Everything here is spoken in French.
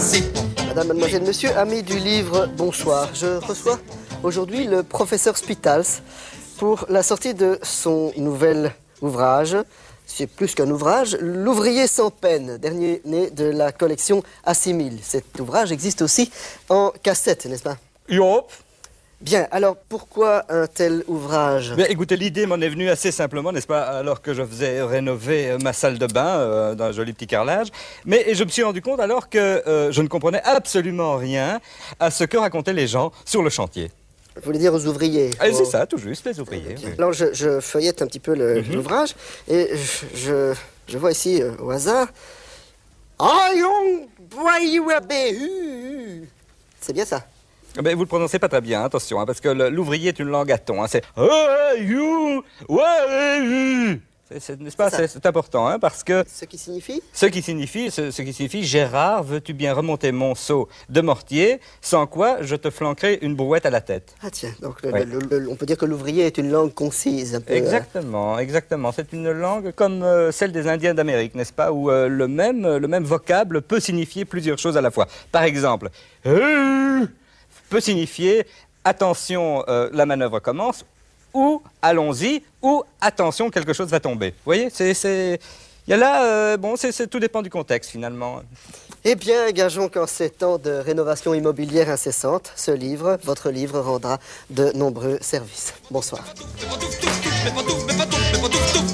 Madame, mademoiselle, monsieur, amis du livre, bonsoir. Je reçois aujourd'hui le professeur Spitals pour la sortie de son nouvel ouvrage. C'est plus qu'un ouvrage, L'ouvrier sans peine, dernier né de la collection Assimile. Cet ouvrage existe aussi en cassette, n'est-ce pas? Yop. Bien, alors pourquoi un tel ouvrage? Bien, écoutez, l'idée m'en est venue assez simplement, n'est-ce pas, alors que je faisais rénover ma salle de bain d'un joli petit carrelage. Mais je me suis rendu compte alors que je ne comprenais absolument rien à ce que racontaient les gens sur le chantier. Vous voulez dire aux ouvriers? C'est ça, tout juste, les ouvriers. Oui. Alors je feuillette un petit peu l'ouvrage et je vois ici au hasard. C'est bien ça? Ben, vous le prononcez pas très bien, attention, hein, parce que l'ouvrier est une langue à ton. Hein, c'est n'est-ce pas? C'est important, hein, parce que... Ce qui signifie? Ce qui signifie, Gérard, veux-tu bien remonter mon seau de mortier, sans quoi je te flanquerai une brouette à la tête. Ah tiens, donc Ouais. on peut dire que l'ouvrier est une langue concise, un peu. Exactement, exactement. C'est une langue comme celle des Indiens d'Amérique, n'est-ce pas? Où le même vocable peut signifier plusieurs choses à la fois. Par exemple, peut signifier attention, la manœuvre commence, ou allons-y, ou attention, quelque chose va tomber. Vous voyez, il y a là, bon, tout dépend du contexte finalement. Eh bien, gageons qu'en ces temps de rénovation immobilière incessante, ce livre, votre livre, rendra de nombreux services. Bonsoir.